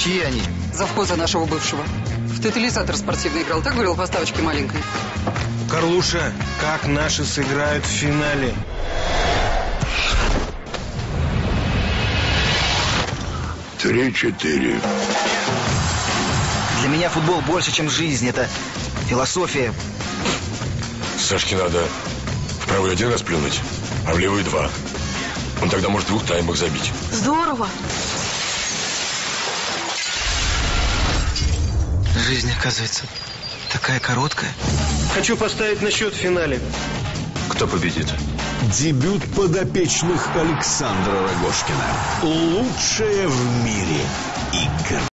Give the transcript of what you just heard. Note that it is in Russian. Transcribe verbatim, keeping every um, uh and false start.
Чьи они? Завхоза нашего бывшего. В тотализатор спортивный играл, так говорил, по ставочке маленькой. Карлуша, как наши сыграют в финале? Три-четыре. Для меня футбол больше, чем жизнь. Это философия. Сашке надо в правый один раз плюнуть, а в левый два. Он тогда может в двух таймах забить. Здорово. Жизнь, оказывается, такая короткая. Хочу поставить на счет в финале. Кто победит? Дебют подопечных Александра Рогожкина. Лучшая в мире игра.